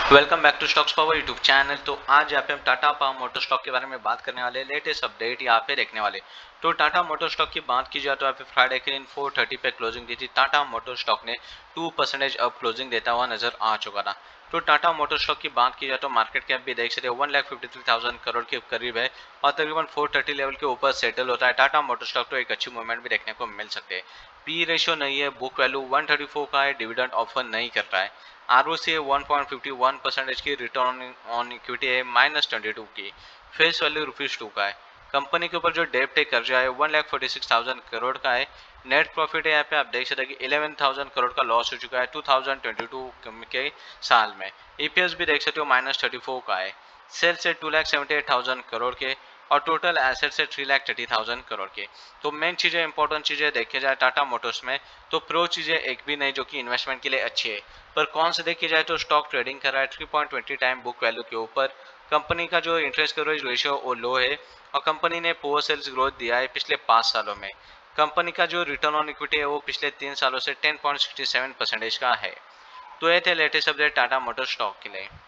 Welcome back to stocks power YouTube channel. तो आज यहाँ पे हम टाटा पावर मोटर स्टॉक के बारे में बात करने वाले, लेटेस्ट अपडेट यहाँ पे देखने वाले। तो टाटा मोटर स्टॉक की बात की जाए तो यहाँ पे फ्राइडे के दिन 4:30 पे क्लोजिंग दी थी। टाटा मोटर स्टॉक ने 2% अब क्लोजिंग देता हुआ नजर आ चुका था। तो टाटा मोटर स्टॉक की बात की जाए तो मार्केट कैप भी देख सकते हो 1,53,000 करोड़ के करीब है और तकरीबन 430 लेवल के ऊपर सेटल होता है टाटा मोटर स्टॉक। तो एक अच्छी मूवमेंट भी देखने को मिल सकते हैं। पी रेशियो नहीं है, बुक वैल्यू 134 का है, डिविडेंड ऑफर नहीं कर रहा है। आरओसी है 1.51% की, रिटर्न ऑन इक्विटी है -22 की, फेस वैल्यू ₹2 का है। कंपनी के ऊपर जो डेब्ट है, कर्जा है 1,46,000 करोड़ का है। नेट प्रॉफिट है यहाँ पे आप देख सकते हैं कि 11,000 करोड़ का लॉस हो चुका है 2022 के साल में। ईपीएस भी देख सकते हो -34 का है। सेल्स है 2,78,000 करोड़ के और टोटल एसेट है 3,30,000 करोड़ के। तो मेन चीजें, इंपॉर्टेंट चीजें देखे जाए टाटा मोटर्स में, तो प्रो चीजें एक भी नहीं जो कि इन्वेस्टमेंट के लिए अच्छी है। पर कौन से देखी जाए तो स्टॉक ट्रेडिंग कर रहा है 3.20 टाइम बुक वैल्यू के ऊपर। कंपनी का जो इंटरेस्ट कवरेज रेशियो वो लो है और कंपनी ने पुअर सेल्स ग्रोथ दिया है पिछले 5 सालों में। कंपनी का जो रिटर्न ऑन इक्विटी है वो पिछले 3 सालों से 10.67% का है। तो ये थे latest update Tata motor stock के लिए।